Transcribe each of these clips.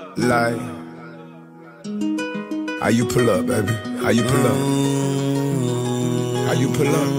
Like, how you pull up, baby? How you pull up? How you pull up?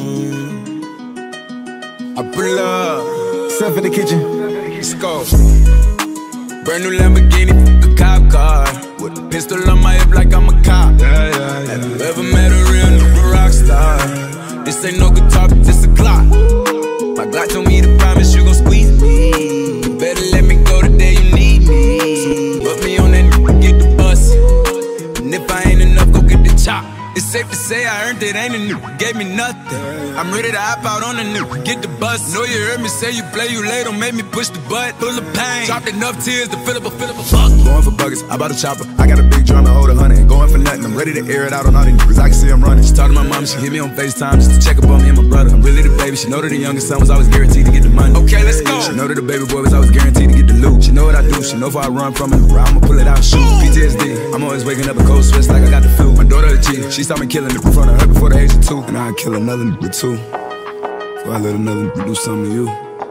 I pull up. Stuff in the kitchen. Let's go. Brand new Lamborghini, a cop car, with a pistol on my hip like I'm a cop. Have you ever met a real new rock star? This ain't no guitar, but this a Glock. My Glock told me to promise you gon' squeeze me. You better let me go the day you need me. So put me on that get the bus. And if I ain't enough, go get the chop. It's safe to say I earned it, ain't a new, gave me nothing. I'm ready to hop out on the new, get the bus. Know you heard me say you play, you late, don't make me push the butt. Full of pain, dropped enough tears to fill up a fuck. Going for buggers, I bought a chopper. I got a big drum and hold 100. Going for nothing, I'm ready to air it out on all these niggas. I can see I'm running. She talked to my mom, she hit me on FaceTime just to check up on me and my brother. I'm really the baby, she know that the youngest son was always guaranteed to get the money. Okay, let's go. She know that the baby boy was always guaranteed to get the loot. She know what I do, she know if I run from it, I'ma pull it out and shoot. PTSD, I'm always waking up a cold sweats like I got the flu. My daughter a G, she saw me killing it in front of her before the age of 2. And I'd kill another nigga too, before I let another nigga do something to you.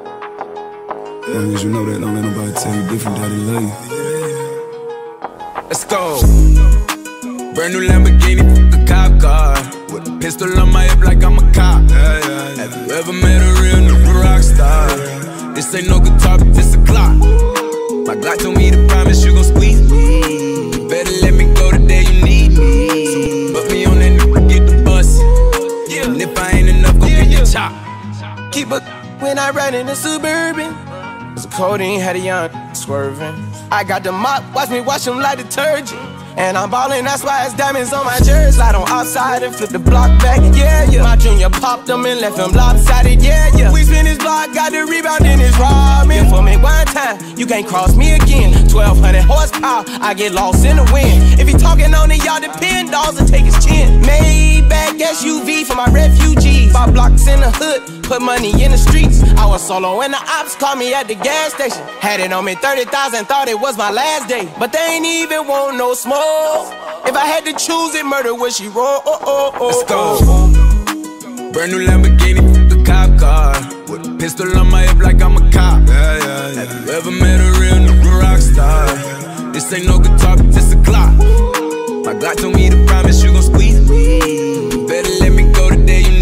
As long as you know that, don't let nobody tell you different, daddy love you. Let's go. Brand new Lamborghini, a cop car, with a pistol on my hip like I'm a cop. Have you ever met a real new rock star? This ain't no guitar, but this a Glock. My Glock told me to promise you gon' squeeze me. You better let me go the day you need me. So put me on that new, get the bus. And if I ain't enough, go get your chop. Keep a when I ride in the Suburban. Cause the codeine had a young swerving. I got the mop, watch me wash them like detergent. And I'm ballin', that's why it's diamonds on my jersey. Slide on outside and flip the block back, yeah, yeah. My junior popped them and left him lopsided, yeah, yeah. We spin his block, got the rebound in his ramen. For me one time, you can't cross me again. 1200 horsepower, I get lost in the wind. If he talking on it, y'all depend, dolls and take his chin. Maybach SUV for my refugees. 5 blocks in the hood, put money in the streets. I was solo and the ops called me at the gas station. Had it on me 30,000, thought it was my last day. But they ain't even want no smoke. If I had to choose it, murder would she roll? Let's go. Brand new Lamborghini, a cop car, with a pistol on my hip like I'm a cop. Have you ever met a real new rock star? This ain't no guitar, but this a Glock. My Glock told me to promise you gon' squeeze me. You better let me go the day you